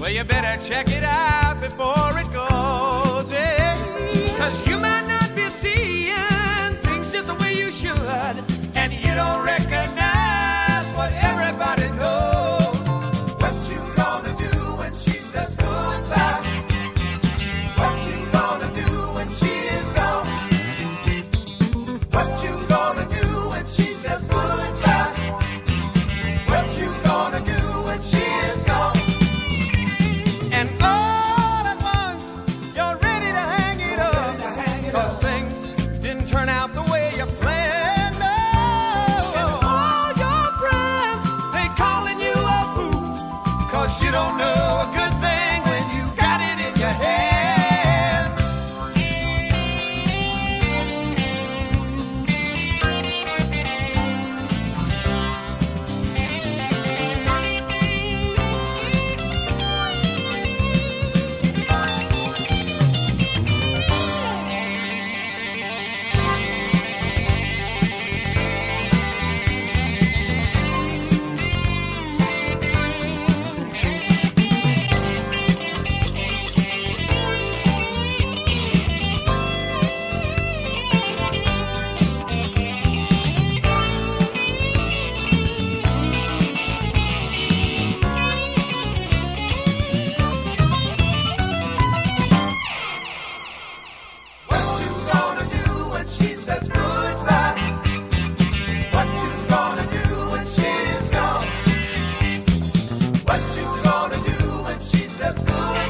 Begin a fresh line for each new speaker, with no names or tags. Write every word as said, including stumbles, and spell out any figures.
Well, you better check it out before it goes, yeah. 'Cause you might not be seeing things just the way you should, and you don't recognize what everybody knows. What you gonna do when she says goodbye? What you gonna do when she is gone? What you gonna do when she says goodbye? What you gonna do when she is gone? And all at once, you're ready to hang it up, 'cause things didn't turn out the way you planned. Oh, and all your friends, they calling you a fool, 'cause you don't know a good thing when you got it in your head. What you gonna do when she says goodbye? What you gonna do when she is gone? What you gonna do when she says goodbye?